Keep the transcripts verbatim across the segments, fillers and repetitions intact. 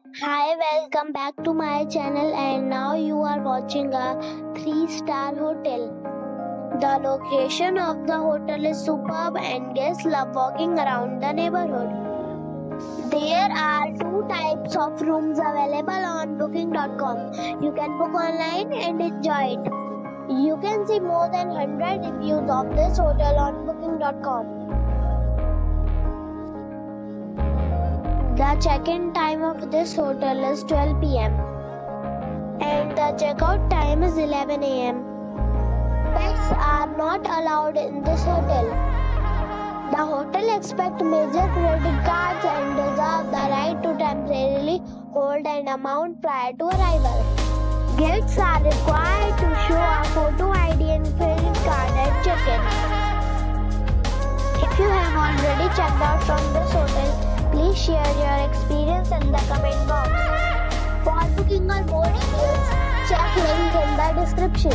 Hi, welcome back to my channel, and now you are watching a three star hotel. The location of the hotel is superb and guests love walking around the neighborhood. There are two types of rooms available on booking dot com. You can book online and enjoy it. You can see more than one hundred reviews of this hotel on booking dot com. The check-in time of this hotel is twelve p m and the check-out time is eleven a m Pets are not allowed in this hotel. The hotel accepts major credit cards and reserves the right to temporarily hold an amount prior to arrival. Guests are required to show a photo I D and credit card at check-in. If you have already checked out from this hotel, please share your experience in the comment box. For booking or more details, check link in the description.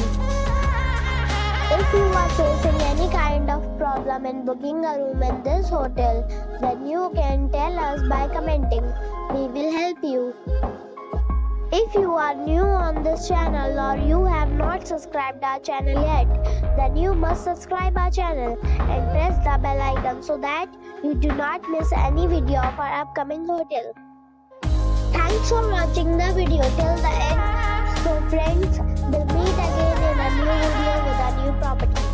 If you are facing any kind of problem in booking a room in this hotel, then you can tell us by commenting. We will help you. If you are new on this channel or you have not subscribed our channel yet, then you must subscribe our channel and press the bell icon so that you do not miss any video of our upcoming hotel. Thanks for watching the video till the end. So friends, we'll meet again in a new video with a new property.